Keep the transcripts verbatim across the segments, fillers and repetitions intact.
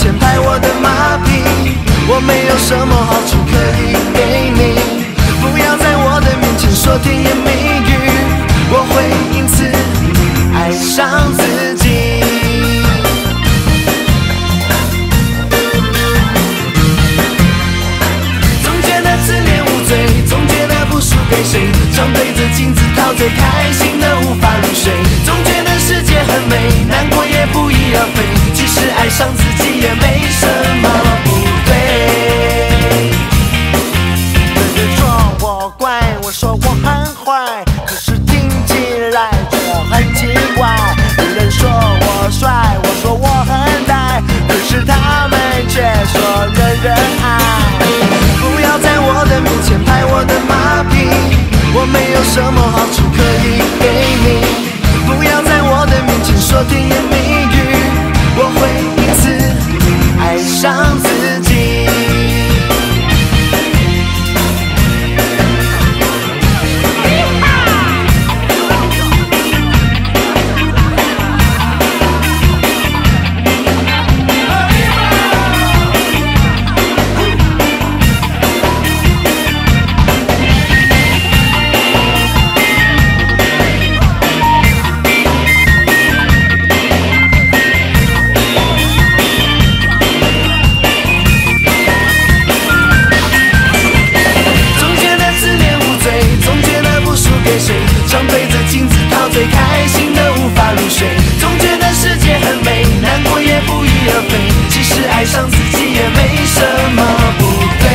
前拍我的马屁，我没有什么好处可以给你。不要在我的面前说甜言蜜语，我会因此爱上自己。总觉得自恋无罪，总觉得不输给谁，常对着镜子陶醉，开心的无法入睡。总觉得世界很美，难过也不翼而飞。其实爱上自己也没什么不对。人人说我怪，我说我很坏，可是听起来却很奇怪。人人说我帅，我说我很呆，可是他们却说人人爱。不要在我的面前拍我的马屁，我没有什么好处可以给你。不要在我的面前说甜言蜜语，我会因此爱上自己。常对着镜子陶醉，开心的无法入睡。总觉得世界很美，难过也不翼而飞。其实爱上自己也没什么不对。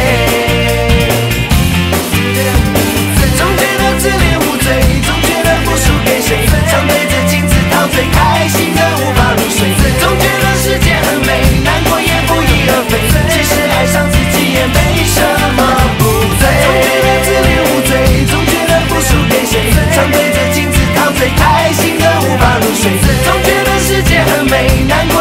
总觉得自恋无罪，总觉得不输给谁。常对着镜子陶醉，开心的无法入睡。总觉得世界很美，难过也不翼而飞。其实爱上自己也没什么不对。总觉得自恋无罪，总觉得不输给谁。常对着镜子陶醉，开心的无法入睡。总觉得世界很美，难过